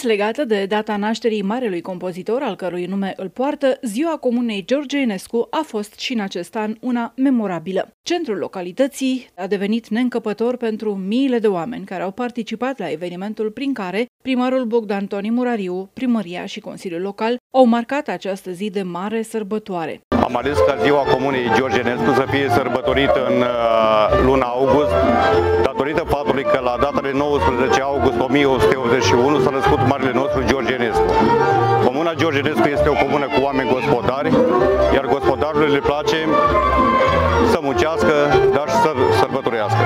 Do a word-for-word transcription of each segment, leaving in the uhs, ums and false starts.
legată de data nașterii marelui compozitor, al cărui nume îl poartă, ziua Comunei George Enescu a fost și în acest an una memorabilă. Centrul localității a devenit neîncăpător pentru miile de oameni care au participat la evenimentul prin care primarul Bogdan Toni Murariu, primăria și Consiliul Local au marcat această zi de mare sărbătoare. Am ales ca ziua Comunei George Enescu să fie sărbătorită în luna august, datorită faptului că la data de nouăsprezece august o mie o sută optzeci și unu s-a născut marele nostru George Enescu. Comuna George Enescu este o comună cu oameni gospodari, iar gospodarului le place să muncească, dar și să sărbătorească.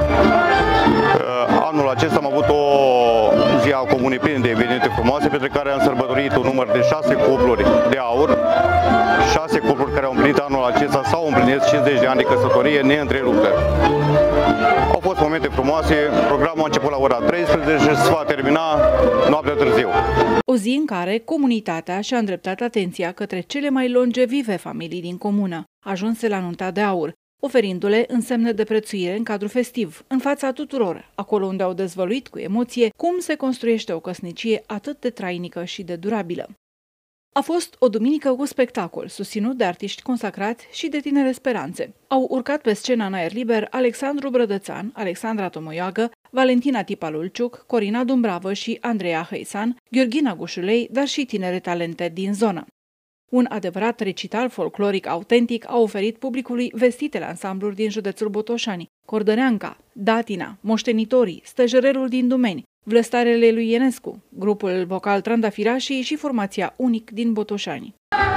Anul acesta am avut o zi a comunei plină de evenimente frumoase, pentru care am sărbătorit un număr de șase cupluri de aur, șase cupluri care au împlinit anul acesta sau împlinesc cincizeci de ani de căsătorie neîntreruptă. Au fost momente frumoase, programul a început la ora treisprezece și se va termina noaptea târziu. O zi în care comunitatea și-a îndreptat atenția către cele mai longevive familii din comună, ajunse la nunta de aur, oferindu-le însemne de prețuire în cadrul festiv, în fața tuturor, acolo unde au dezvăluit cu emoție cum se construiește o căsnicie atât de trainică și de durabilă. A fost o duminică cu spectacol, susținut de artiști consacrați și de tinere speranțe. Au urcat pe scena în aer liber Alexandru Brădățan, Alexandra Tomoiagă, Valentina Tipa-Lulciuc, Corina Dumbravă și Andreea Hăisan, Gheorghina Gușulei, dar și tinere talente din zonă. Un adevărat recital folcloric autentic a oferit publicului vestitele ansambluri din județul Botoșani, Cordăneanca, Datina, Moștenitorii, Stăjerelul din Dumeni, Vlăstarele lui Enescu, grupul vocal Trandafirașii și formația Unic din Botoșani.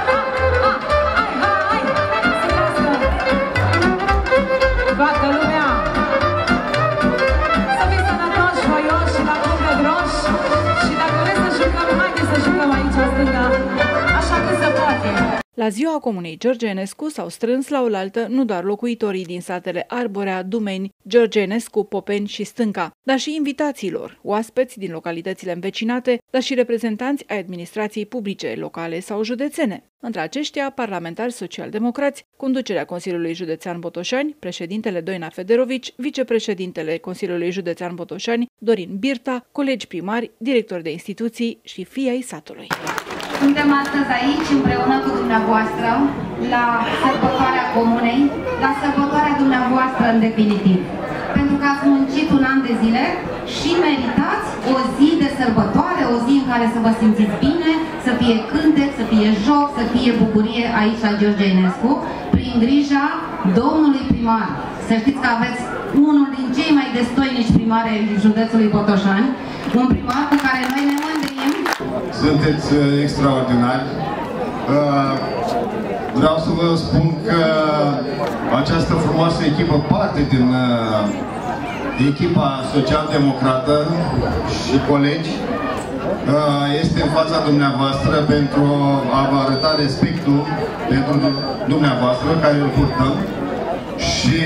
Toată lumea să fii sănătoși, voioși și la copă groși. Și dacă vreți să jucăm, haideți să jucăm aici în stânga, așa că se poate. La ziua Comunei George Enescu s-au strâns la oaltă nu doar locuitorii din satele Arborea, Dumeni, George Enescu, Popeni și Stânca, dar și invitațiilor, oaspeți din localitățile învecinate, dar și reprezentanți ai administrației publice, locale sau județene. Între aceștia, parlamentari social-democrați, conducerea Consiliului Județean Botoșani, președintele Doina Federovici, vicepreședintele Consiliului Județean Botoșani, Dorin Birta, colegi primari, directori de instituții și fii ai satului. Suntem astăzi aici împreună cu dumneavoastră la sărbătoarea comunei, la sărbătoarea dumneavoastră în definitiv. Pentru că ați muncit un an de zile și meritați o zi de sărbătoare, o zi în care să vă simțiți bine, să fie cântec, să fie joc, să fie bucurie aici la George Enescu, prin grija domnului primar. Să știți că aveți unul din cei mai destoinici primari ai județului Botoșani, un primar cu care noi ne mândrim. Sunteți extraordinari. Vreau să vă spun că această frumoasă echipă, parte din echipa social-democrată și colegi, este în fața dumneavoastră pentru a vă arăta respectul pentru dumneavoastră care îl purtăm. Și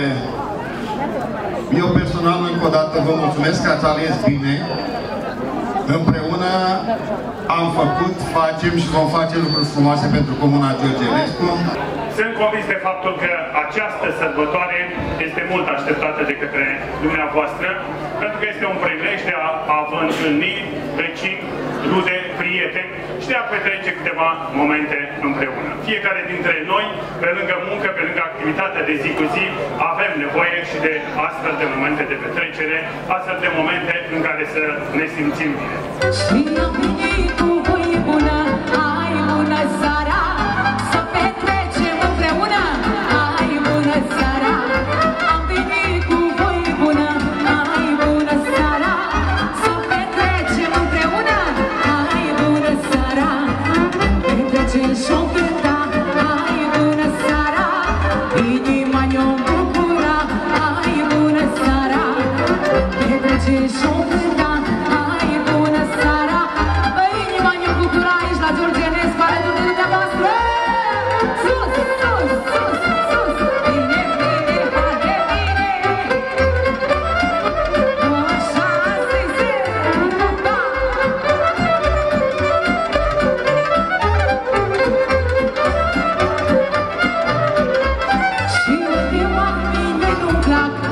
eu personal, încă o dată, vă mulțumesc că ați ales bine. Împreună am făcut, facem și vom face lucruri frumoase pentru Comuna George Enescu. Sunt convins de faptul că această sărbătoare este mult așteptată de către dumneavoastră, pentru că este un prilej de a, a vă întâlni vecini, rude, prieteni și de a petrece câteva momente împreună. Fiecare dintre noi, pe lângă muncă, pe lângă activitatea de zi cu zi, avem nevoie și de astfel de momente de petrecere, astfel de momente în care să ne simțim bine. Și de oameni nu-mi plac